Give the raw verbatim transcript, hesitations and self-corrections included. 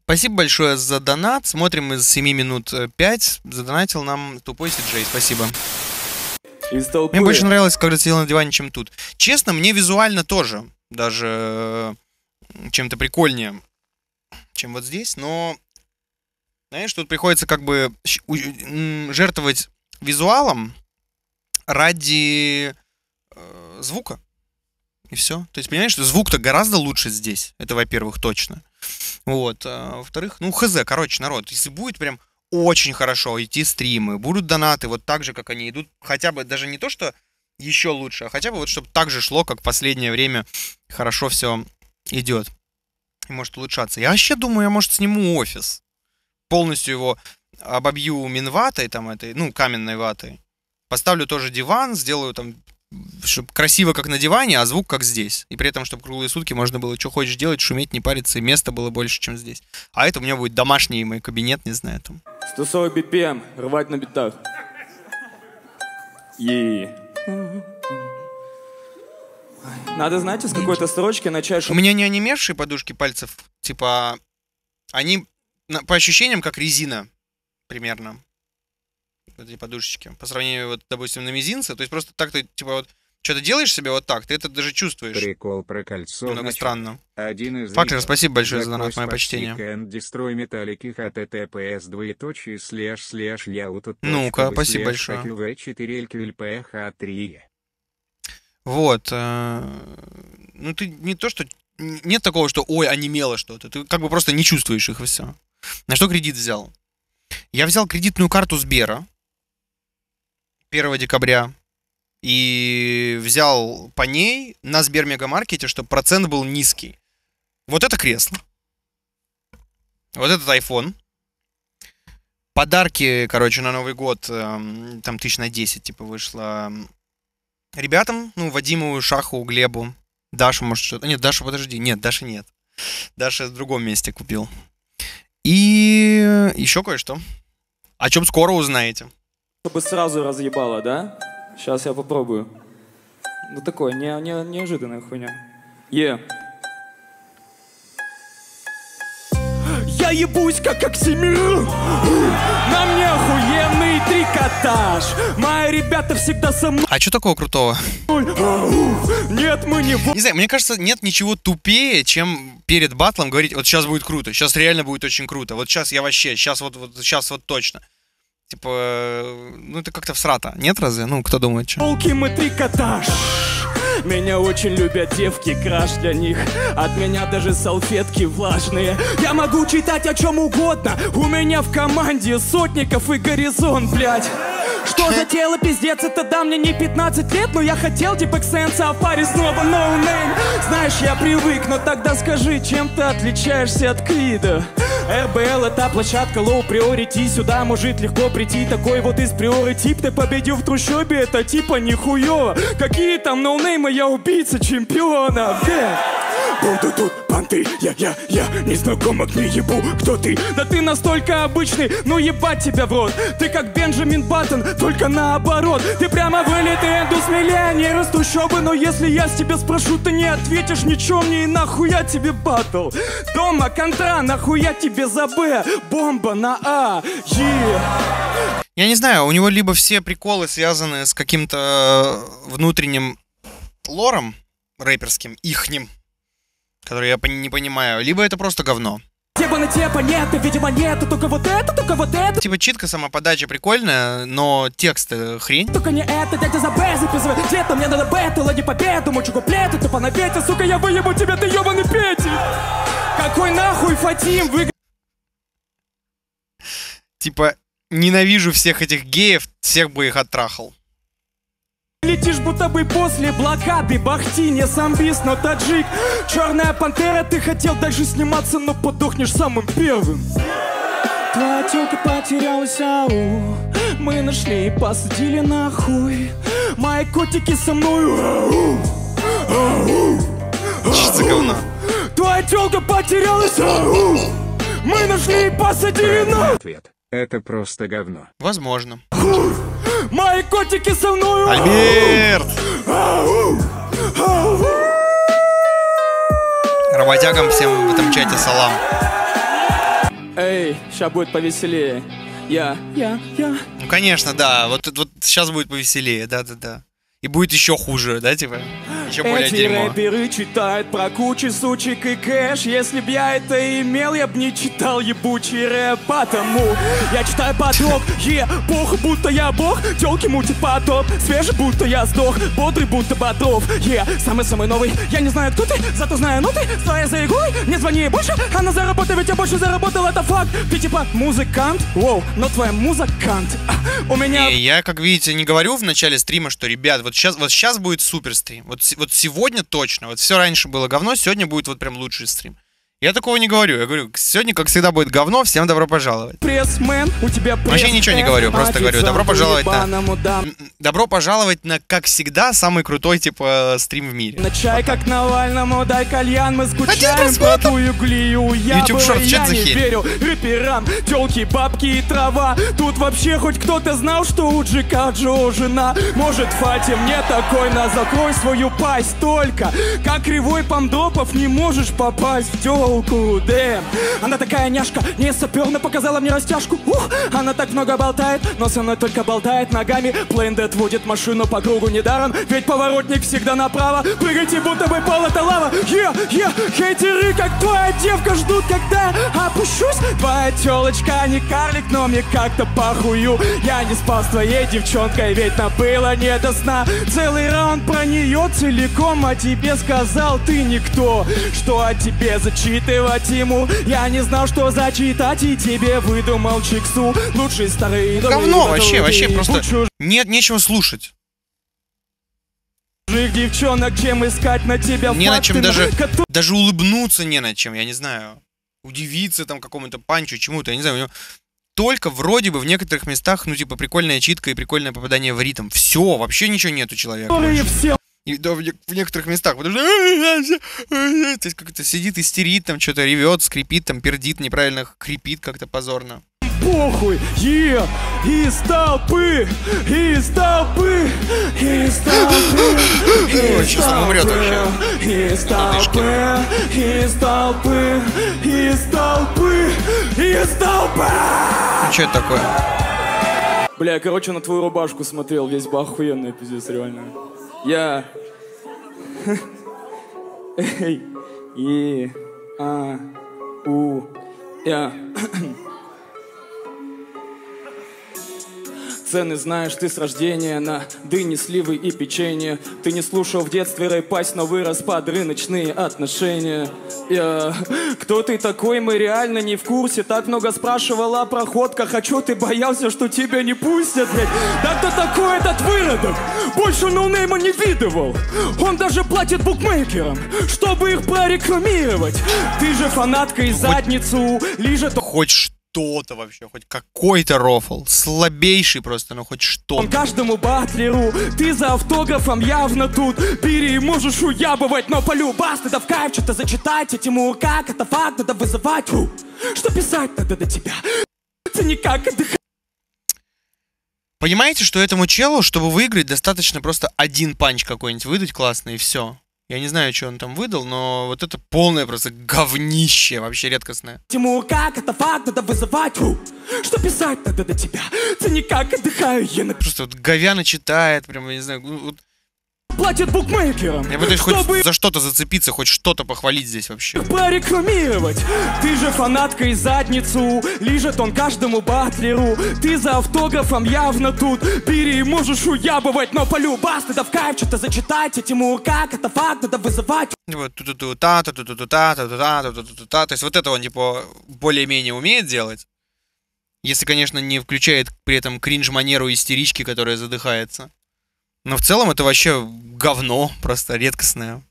Спасибо большое за донат. Смотрим из семи минут пять. Задонатил нам тупой Си-Джей. Спасибо. Мне больше нравилось, когда сидел на диване, чем тут. Честно, мне визуально тоже даже чем-то прикольнее, чем вот здесь. Но, знаешь, тут приходится как бы жертвовать визуалом ради э, звука. И все. То есть, понимаешь, что звук-то гораздо лучше здесь. Это, во-первых, точно. Вот. А, во-вторых, ну, хз, короче, народ, если будет прям очень хорошо идти стримы, будут донаты вот так же, как они идут, хотя бы даже не то, что еще лучше, а хотя бы вот, чтобы так же шло, как в последнее время хорошо все идет. И может улучшаться. Я вообще думаю, я, может, сниму офис. Полностью его обобью минватой, там, этой, ну, каменной ватой. Поставлю тоже диван, сделаю там, чтобы красиво, как на диване, а звук как здесь. И при этом, чтобы круглые сутки можно было что хочешь делать, шуметь, не париться, и места было больше, чем здесь. А это у меня будет домашний мой кабинет, не знаю, там. сто сорок би пи эм, рвать на битах. Е. Надо, знаете, с какой-то строчки начать... У меня не онемевшие подушки пальцев, типа, они по ощущениям как резина, примерно. Эти подушечки. По сравнению, вот, допустим, на мизинце. То есть просто так ты, типа, вот, что-то делаешь себе вот так, ты это даже чувствуешь. Прикол про кольцо. Немного значит, странно. Один из Факлер, спасибо большое за донат, мое почтение. Destroy Metallic https двоеточие слэш слэш яутут. Ну-ка, спасибо большое. Вот. Ну, ты не то, что... Нет такого, что, ой, онемело что-то. Ты как бы просто не чувствуешь их, и все. На что кредит взял? Я взял кредитную карту Сбера первого декабря и взял по ней на Сбермегамаркете, чтобы процент был низкий. Вот это кресло. Вот этот iPhone. Подарки, короче, на Новый год, там тысяч на десять, типа, вышло ребятам, ну, Вадиму, Шаху, Глебу. Даша, может, что-то... Нет, Даша, подожди. Нет, Даши нет. Даша в другом месте купил. И еще кое-что. О чем скоро узнаете. Чтобы сразу разъебало, да? Сейчас я попробую. Ну такое, не, не, неожиданная хуйня. Е. Я ебусь как Оксимирон. На мне охуенный трикотаж. Мои ребята всегда со мной. А что такого крутого? Нет, мы не... Не знаю, мне кажется, нет ничего тупее, чем перед батлом говорить, вот сейчас будет круто, сейчас реально будет очень круто, вот сейчас я вообще, сейчас вот, вот, сейчас вот точно. Типа, ну это как-то всрато, нет разве? Ну, кто думает, что? Волки мы трикотаж. Меня очень любят девки, краш для них. От меня даже салфетки влажные. Я могу читать о чем угодно. У меня в команде Сотников и Горизонт, блядь. Что за тело, пиздец, это да, мне не пятнадцать лет, но я хотел типа Ксенса, а в паре снова no name. Знаешь, я привык, но тогда скажи, чем ты отличаешься от Крида? эр бэ эл это площадка low priority, сюда может легко прийти такой вот из приоритип. Ты победил в трущобе, это типа нихуёво. Какие там ноунеймы, я убийца чемпиона, блядь. Буду тут понты, я, я, я незнакомок не ебу, кто ты? Да ты настолько обычный, ну ебать тебя в рот. Ты как Бенджамин Баттон, только наоборот. Ты прямо вылитый индус-миллионер из трущобы. Но если я с тебя спрошу, ты не ответишь ничего мне. И нахуя тебе баттл? Дома контра, нахуя тебе за Б? Бомба на А, е. Я не знаю, у него либо все приколы связаны с каким-то внутренним лором рэперским, ихним, который я не понимаю, либо это просто говно. Типа на типа нет, видимо нету, только вот это, только вот это. Типа читка, сама подача прикольная, но текст хрень. Только не это, дядя за Б записывай. Где-то мне надо бэтл, а не победу. Мочу куплеты, тупо на ветер, сука, я выебу тебя, ты ёбаный Петя. Какой нахуй Фатим, вы... Типа, ненавижу всех этих геев, всех бы их оттрахал. Летишь будто бы после блокады Бахти, не самбист, но таджик. Черная пантера, ты хотел дальше сниматься, но подохнешь самым первым. Твоя тёлка потерялась, ау. Мы нашли и посадили нахуй. Мои котики со мною. Что за говно? Твоя тёлка потерялась, ау. Мы нашли и посадили нахуй. Ответ. Это просто говно. Возможно. Мои котики со мною. Альберт! Работягам всем в этом чате салам. Эй, сейчас будет повеселее. Я, я, я. Ну, конечно, да. Вот, вот сейчас будет повеселее, да-да-да. И будет еще хуже, да, типа? Еще более Эти дерьмо. рэперы читают про кучу сучек и кэш. Если б я это имел, я б не читал ебучий рэп. Потому я читаю поток, е, пох, будто я бог. Тёлки мутят потоп, свежий, будто я сдох. Бодрый, будто Бодров, е, самый-самый новый. Я не знаю, кто ты, зато знаю ноты. Стоя за иглой, не звони больше. Она заработает, ведь я больше заработал, это факт. Ты типа музыкант, воу, но твоя музыкант. А, у меня... Не, я, как видите, не говорю в начале стрима, что, ребят, вот сейчас, вот сейчас будет супер стрим. Вот, вот сегодня точно. Вот все раньше было говно, сегодня будет вот прям лучший стрим. Я такого не говорю. Я говорю, сегодня, как всегда, будет говно, всем добро пожаловать. Пресс-мен, у тебя пресс, вообще ничего не говорю, просто говорю, добро пожаловать на... Добро пожаловать на, как всегда, самый крутой, типа, стрим в мире. На чай, как Навальному, дай кальян, мы скучаем по тую глию. Я YouTube Shorts, я за не херь? верю рэперам, тёлки, бабки и трава. Тут вообще хоть кто-то знал, что у Джека Джо жена. Может, Фати, мне такой, на закрой свою пасть. Только, как кривой Помдопов, не можешь попасть в тёлку. Дэм. Она такая няшка, не саперно показала мне растяжку. Ух, она так много болтает, но со мной только болтает ногами. Плейндед водит машину по кругу недаром, ведь поворотник всегда направо. Прыгайте, будто бы пол это лава. Е, е, хейтеры, как твоя девка, ждут, когда опущусь. Твоя тёлочка не карлик, но мне как-то похую. Я не спал с твоей девчонкой, ведь нам было не до сна. Целый раунд про неё целиком, а тебе сказал ты никто. Что о тебе зачитывать ему? Я не знал, что зачитать, и тебе выдумал Чиксу. Лучший старый говно вообще, вообще просто нет, нечего слушать. Девчонок, чем искать на тебя не на чем факты, даже, которые... даже улыбнуться не на чем, я не знаю. Удивиться там какому-то панчу, чему-то, я не знаю. У него только вроде бы в некоторых местах, ну типа прикольная читка и прикольное попадание в ритм. Все, вообще ничего нет у человека. Все... И да, в, в некоторых местах, потому что то есть как-то сидит, истерит, там что-то ревет, скрипит, там пердит, неправильно хрипит как-то позорно. Похуй, е, из толпы, из толпы, из толпы, сейчас он умрет вообще. Из толпы, из толпы, из толпы, из толпы. Ну что это такое? Бля, я, короче, на твою рубашку смотрел, весь бы охуенный, пиздец, реально. Я... Эй, е, а, у, я... Цены знаешь ты с рождения на дыни, сливы и печенье. Ты не слушал в детстве рэпасть, но вырос под рыночные отношения. Я... Кто ты такой, мы реально не в курсе. Так много спрашивал о проходках, а чё ты боялся, что тебя не пустят, блядь? Да кто такой этот выродок? Больше ноунейма не видывал. Он даже платит букмекерам, чтобы их прорекламировать. Ты же фанатка и задницу лижет... Хоть что. Что-то вообще, хоть какой-то рофл. Слабейший просто, но хоть что-то. Каждому батлеру ты за автографом явно тут. Бери, можешь уябывать, но полюбас. Ты да в кайф, что-то зачитать. А Тимур, как это факт, надо вызывать. Фу. Что писать надо до тебя? Ты никак отдыхать. Понимаете, что этому челу, чтобы выиграть, достаточно просто один панч какой-нибудь выдать классный, и все. Я не знаю, что он там выдал, но вот это полное просто говнище, вообще редкостное. Тимур, как это факт, надо вызывать. Фу. Что писать надо до тебя? Ты никак отдыхаю, я на... Просто вот говяно читает, прям, я не знаю, вот... Платят букмекерам. Я пытаюсь чтобы... хоть за что-то зацепиться, хоть что-то похвалить здесь вообще. Прорекламировать. Ты же фанатка и задницу лижет он каждому батлеру. Ты за автографом явно тут. Бери, можешь уябывать, но полюбас. Ты да в кайф, что-то зачитать. А Тимур, как это факт, надо вызывать. Вот ту-ту-ту-та, ту-ту-ту-та, ту-ту-та, ту-ту-ту-та. То есть вот это он, типа, более-менее умеет делать. Если, конечно, не включает при этом кринж-манеру истерички, которая задыхается. Но в целом это вообще говно, просто редкостное.